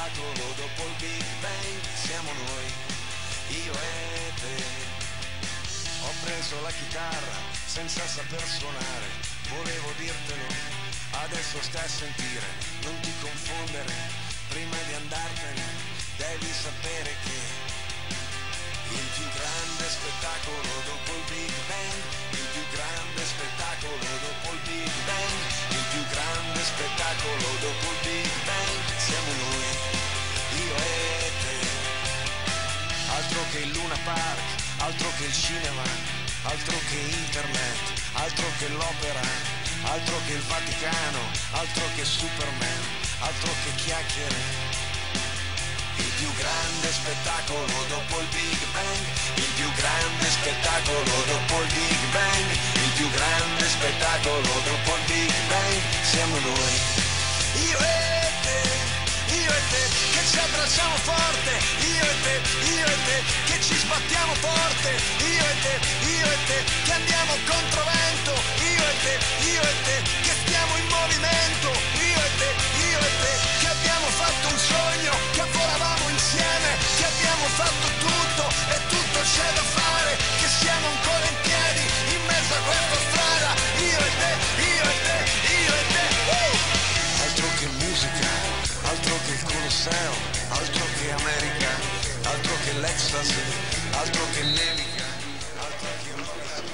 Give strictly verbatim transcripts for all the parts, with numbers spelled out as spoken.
spettacolo dopo il Big Bang, siamo noi, io e te. Ho preso la chitarra senza saper suonare, volevo dirtelo, adesso stai a sentire, non ti confondere, prima di andartene devi sapere che il più grande spettacolo dopo il Big Bang, il più grande spettacolo dopo il Big Bang, il più grande spettacolo dopo il Big Bang, siamo noi, io e te. Altro che il Luna Park, altro che il cinema, altro che internet, altro che l'opera, altro che il Vaticano, altro che Superman, altro che chiacchiere. Il più grande spettacolo dopo il Big Bang, il più grande spettacolo dopo il Big Bang, il più grande spettacolo dopo il Big Bang, siamo noi, io e te, io e te, che ci abbracciamo forte, io e te, io e te, che ci sbattiamo forte, io e te, io e te, che andiamo controvento, io e te, io e te, che stiamo in movimento, io e te, io e te, che abbiamo fatto un sogno, che volavamo insieme, che abbiamo fatto tutto e tutto c'è da fare, che siamo ancora in piedi in mezzo a questa strada, io e te, io e te, io e te. Uh! Altro che musica, altro che il Colosseo, altro che America, altro che l'ecstasy, altro che nevica, altro che un...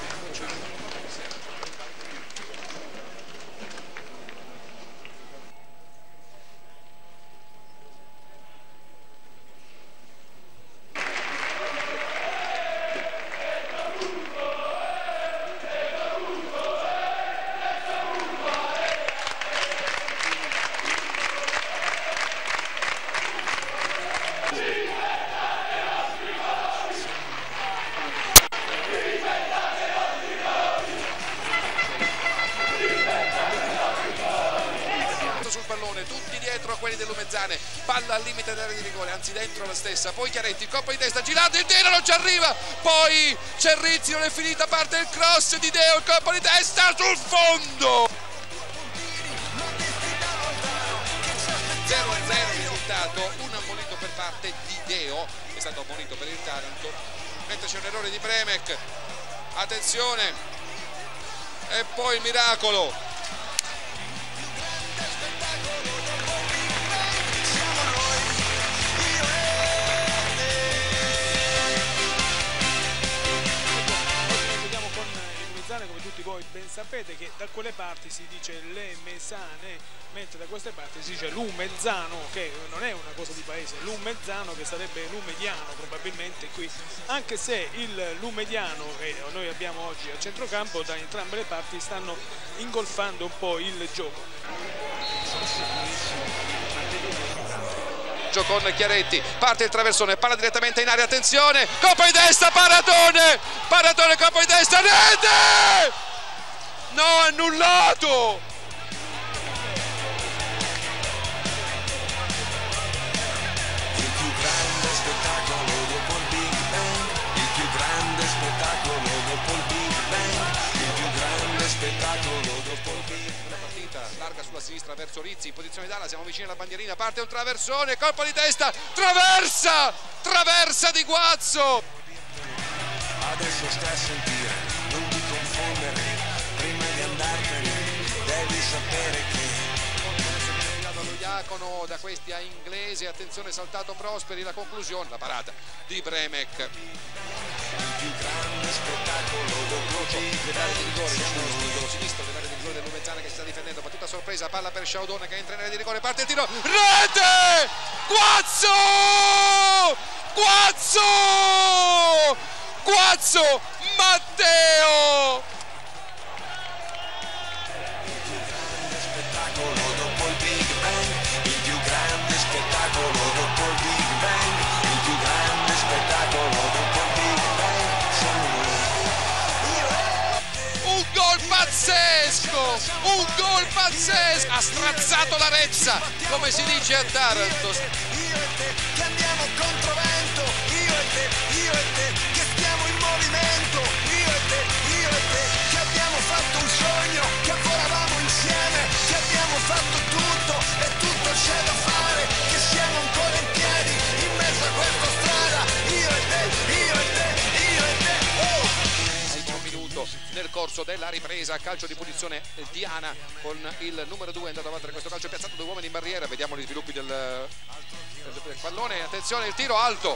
tutti dietro a quelli del Lumezzane, palla al limite dell'area di rigore, anzi dentro la stessa, poi Chiaretti, colpo di testa, girato, il tiro non ci arriva, poi c'è Rizzi, non è finita, parte il cross di Deo, il colpo di testa sul fondo. zero a zero risultato, un ammonito per parte di Deo, è stato ammonito per il Taranto, mentre c'è un errore di Premec, attenzione, e poi il miracolo. Come tutti voi ben sapete che da quelle parti si dice le mesane, mentre da queste parti si dice lumezzano, che non è una cosa di paese, lumezzano che sarebbe lumediano probabilmente qui, anche se il lumediano che noi abbiamo oggi a centrocampo da entrambe le parti stanno ingolfando un po' il gioco. Con Chiaretti, parte il traversone, palla direttamente in aria, attenzione, colpo di testa, Paratone, Paratone, colpo di testa, rete! No, annullato! Il più grande spettacolo dopo il Big Bang, il più grande spettacolo dopo il Big Bang, il più grande spettacolo dopo il Big Bang. Larga sulla sinistra verso Rizzi, in posizione d'ala, siamo vicini alla bandierina, parte un traversone, colpo di testa, traversa, traversa di Guazzo. Adesso stai a sentire, non ti confondere, prima di andartene devi sapere che lo Iacono da questi a Inglese, attenzione, saltato Prosperi, la conclusione, la parata di Premec. il più grande spettacolo dopo l'area di rigore, siamo allo spigolo sinistro dell'area di rigore del Lumezzane che si sta difendendo, battuta sorpresa, palla per Sciaudone che entra in area di rigore, parte il tiro, rete! Guazzo! Guazzo! Guazzo! Matteo! il più grande spettacolo dopo il Big Bang, il più grande spettacolo dopo il Big Bang, il più grande spettacolo dopo il Big Bang, siamo noi. Un gol pazzesco, un gol pazzesco, ha strazzato la Rezza, come si dice a Taranto. Io e te che andiamo contro vento, io e te, io e te che stiamo in movimento, io e te, io e te che abbiamo fatto un sogno, che volavamo insieme, che abbiamo fatto tutto e tutto c'è da fare, che siamo ancora corso della ripresa. Calcio di punizione Diana con il numero due, è andato avanti da questo calcio, piazzato due uomini in barriera. Vediamo gli sviluppi del, del, del pallone, attenzione, il tiro alto.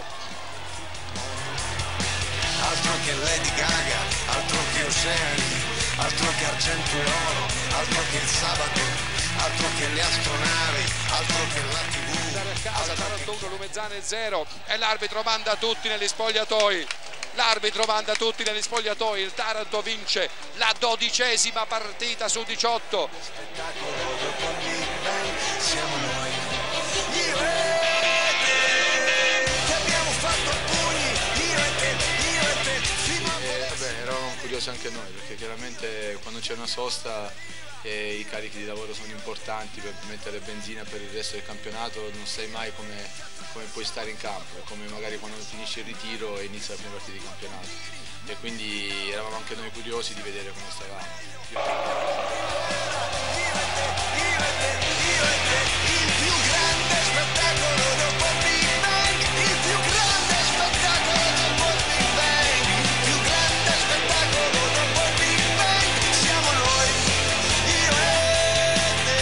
Altro che Lady Gaga, altro che oceani, altro che argento e oro, altro che il sabato, altro che le astronavi, altro che la tivù. Andare a casa, Taranto uno, Lumezzane zero, e l'arbitro manda tutti negli spogliatoi. L'arbitro manda tutti negli spogliatoi, il Taranto vince la dodicesima partita su diciotto. Spettacolo dopo il Big Bang, siamo noi. Io e te, che abbiamo fatto pugni, io e te, io e te, fino a eh, vabbè, eravamo curiosi anche noi, perché chiaramente quando c'è una sosta eh, i carichi di lavoro sono importanti per mettere benzina per il resto del campionato, non sai mai come come puoi stare in campo, è come magari quando finisce il ritiro e inizia la prima partita di campionato, e quindi eravamo anche noi curiosi di vedere come stavamo. Io e te, io e te, io e te, il più grande spettacolo dopo il Big Bang, il più grande spettacolo dopo il Big Bang, il più grande spettacolo dopo il Big Bang, siamo noi, io e te.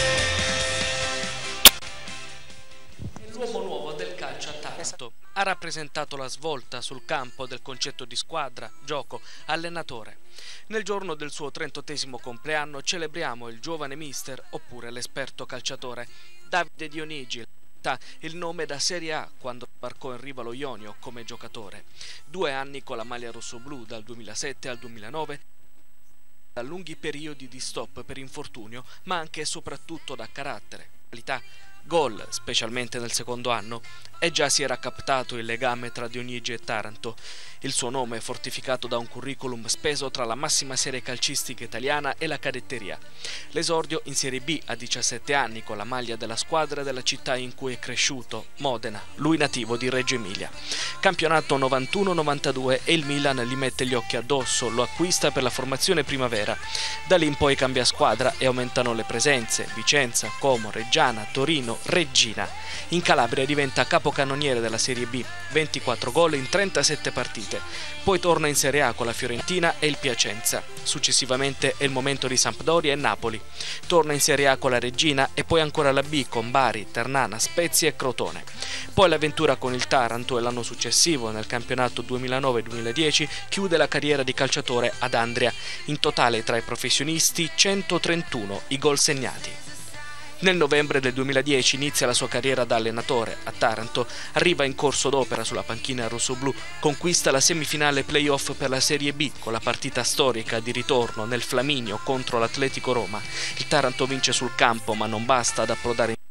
L'uomo nuovo del calcio a Taranto ha rappresentato la svolta sul campo del concetto di squadra, gioco, allenatore. Nel giorno del suo trentottesimo compleanno celebriamo il giovane mister, oppure l'esperto calciatore, Davide Dionigi, il nome da Serie A quando sbarcò in riva allo Ionio come giocatore. Due anni con la maglia rossoblù dal duemilasette al duemilanove, da lunghi periodi di stop per infortunio, ma anche e soprattutto da carattere, qualità, gol, specialmente nel secondo anno, e già si era captato il legame tra Dionigi e Taranto. Il suo nome fortificato da un curriculum speso tra la massima serie calcistica italiana e la cadetteria. L'esordio in Serie B a diciassette anni con la maglia della squadra della città in cui è cresciuto, Modena, lui nativo di Reggio Emilia. Campionato novantuno novantadue e il Milan gli mette gli occhi addosso, lo acquista per la formazione primavera. Da lì in poi cambia squadra e aumentano le presenze: Vicenza, Como, Reggiana, Torino, Reggina. In Calabria diventa capocannoniere della Serie B, ventiquattro gol in trentasette partite. Poi torna in Serie A con la Fiorentina e il Piacenza. Successivamente è il momento di Sampdoria e Napoli. Torna in Serie A con la Reggina e poi ancora la B con Bari, Ternana, Spezia e Crotone. Poi l'avventura con il Taranto e l'anno successivo, nel campionato duemilanove duemiladieci, chiude la carriera di calciatore ad Andria. In totale tra i professionisti centotrentuno i gol segnati. Nel novembre del duemiladieci inizia la sua carriera da allenatore a Taranto, arriva in corso d'opera sulla panchina rossoblù, conquista la semifinale playoff per la Serie B con la partita storica di ritorno nel Flaminio contro l'Atletico Roma. Il Taranto vince sul campo, ma non basta ad approdare in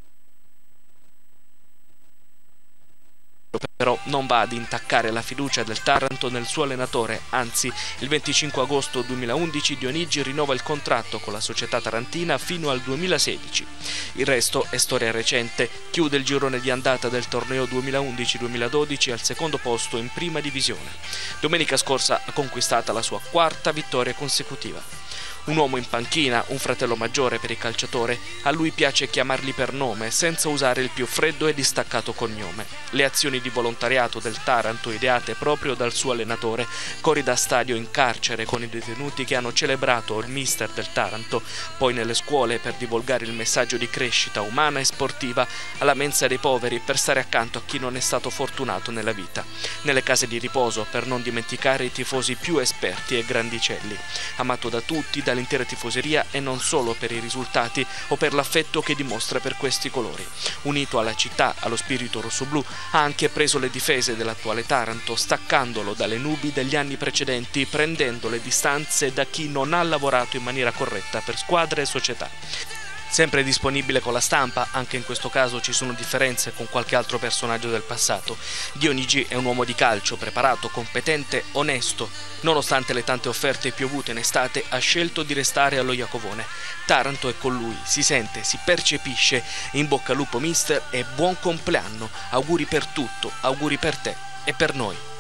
però non va ad intaccare la fiducia del Taranto nel suo allenatore, anzi il venticinque agosto duemilaundici Dionigi rinnova il contratto con la società tarantina fino al duemilasedici. Il resto è storia recente, chiude il girone di andata del torneo duemilaundici duemiladodici al secondo posto in prima divisione. Domenica scorsa ha conquistato la sua quarta vittoria consecutiva. Un uomo in panchina, un fratello maggiore per il calciatore, a lui piace chiamarli per nome senza usare il più freddo e distaccato cognome. Le azioni di volontariato del Taranto ideate proprio dal suo allenatore, cori da stadio in carcere con i detenuti che hanno celebrato il mister del Taranto, poi nelle scuole per divulgare il messaggio di crescita umana e sportiva, alla mensa dei poveri per stare accanto a chi non è stato fortunato nella vita, nelle case di riposo per non dimenticare i tifosi più esperti e grandicelli, amato da tutti, dall'intera tifoseria e non solo per i risultati o per l'affetto che dimostra per questi colori. Unito alla città, allo spirito rossoblù, ha anche preso le difese dell'attuale Taranto, staccandolo dalle nubi degli anni precedenti, prendendo le distanze da chi non ha lavorato in maniera corretta per squadra e società. Sempre disponibile con la stampa, anche in questo caso ci sono differenze con qualche altro personaggio del passato. Dionigi è un uomo di calcio, preparato, competente, onesto. Nonostante le tante offerte piovute in estate, ha scelto di restare allo Iacovone. Taranto è con lui, si sente, si percepisce. In bocca al lupo mister e buon compleanno. Auguri per tutto, auguri per te e per noi.